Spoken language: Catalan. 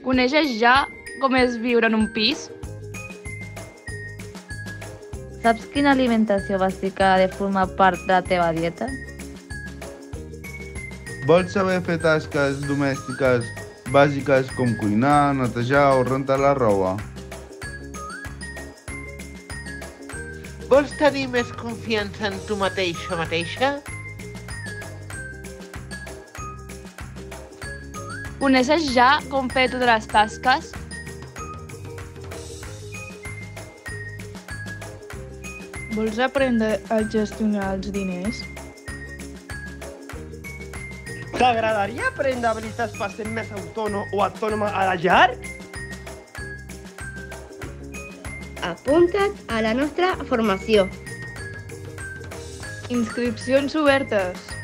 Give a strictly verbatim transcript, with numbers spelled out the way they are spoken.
Coneixes ja com és viure en un pis? Saps quina alimentació bàsica ha de formar part de la teva dieta? Vols saber fer tasques domèstiques bàsiques com cuinar, netejar o rentar la roba? Vols tenir més confiança en tu mateix o mateixa? Coneixes ja com fer totes les tasques? Vols aprendre a gestionar els diners? T'agradaria aprendre habilitats per ser més autònom o autònoma a la llar? Apunta't a la nostra formació. Inscripcions obertes.